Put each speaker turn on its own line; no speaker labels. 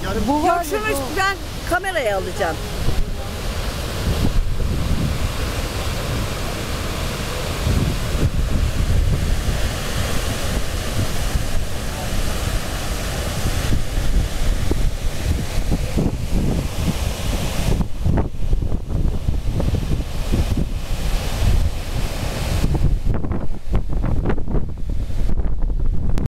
Yani
Bu
Yok
var
şunu
bu.
ben kameraya alacağım.